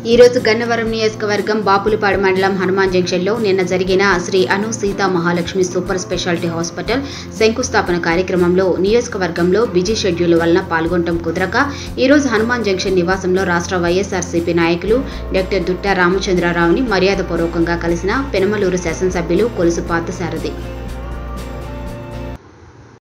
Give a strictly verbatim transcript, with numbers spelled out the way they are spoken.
ఈ రోజు గన్నవరం నియోజకవర్గం బాపులపాడు మండలం హనుమాన్ జంక్షన్ లో నిన్న జరిగిన Shri Anu Sita Mahalakshmi super speciality hospital శంకుస్థాపన కార్యక్రమంలో నియోజకవర్గంలో బిజీ షెడ్యూల్ వలన పాల్గొనడం కుదరక ఈ రోజు హనుమాన్ జంక్షన్ నివాసంలో రాష్ట్ర వైఎస్ఆర్సీపీ నాయకులు డాక్టర్ దుట్టా రామచంద్రరావుని మర్యాదపూర్వకంగా కలిసిన పెనమలూరు శాసనసభ్యులు కొలుసు పార్థసారథి.